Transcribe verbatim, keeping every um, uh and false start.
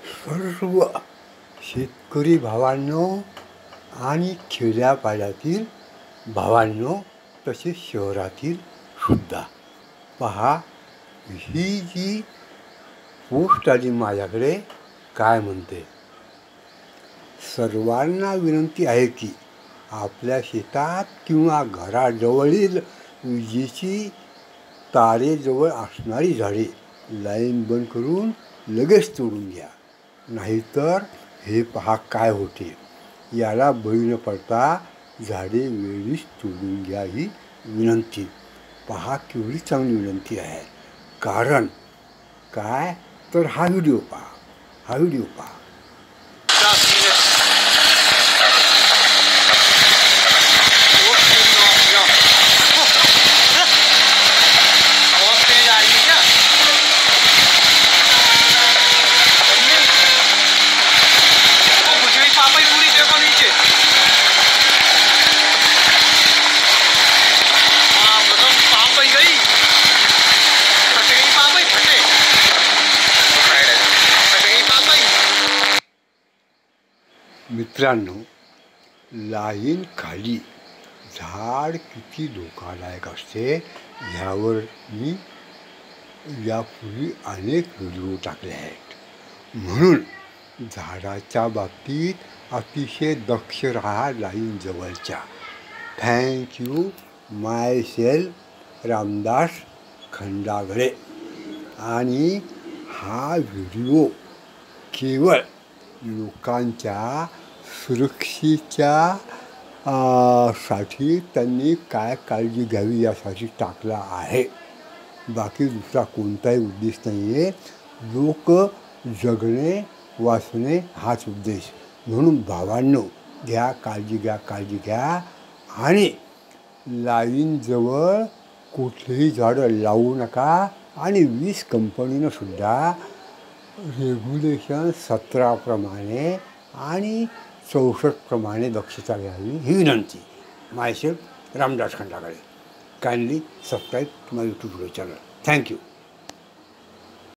सर्व शेतकरी भावांनो आणि खेड्यापाड्यातील भावांनो तसेच शहरातील सुद्धा पहा, ही जी पोस्ट आली माझ्याकडे काय म्हणते, सर्वांना विनंती आहे की आपल्या शेतात किंवा घराजवळील विजेची तारेजवळ असणारी झाडे लाईन बंद करून लगेच तोडून घ्या, नाहीतर हे पहा काय होते. याला बळी न पडता झाडे वेळीच तोडून घ्या ही विनंती. पहा केवढी चांगली विनंती आहे. कारण काय तर हा व्हिडिओ पहा, हा व्हिडिओ पहा. मित्रांनो, लाईन खाली झाड किती धोकादायक असते ह्यावर मी यापूर्वी अनेक व्हिडिओ टाकले आहेत. म्हणून झाडाच्या बाबतीत अतिशय दक्ष राहा लाईन जवळच्या. Thank you. Myself Ramdas Khandagale. आणि हा व्हिडिओ केवळ लोकांच्या सुरक्षेच्या साठी त्यांनी काय काळजी घ्यावी यासाठी टाकला आहे. बाकी दुसरा कोणताही उद्देश नाही आहे. लोक जगणे वाचणे हाच उद्देश. म्हणून भावांनो, घ्या काळजी, घ्या काळजी घ्या. आणि लाईनजवळ कुठलेही झाडं लावू नका. आणि वीज कंपनीनं सुद्धा रेग्युलेशन सतराप्रमाणे आणि चौसष्टप्रमाणे दक्षता घ्यावी ही विनंती. Myself Ramdas Khandagale. Kindly subscribe to my YouTube channel. Thank you.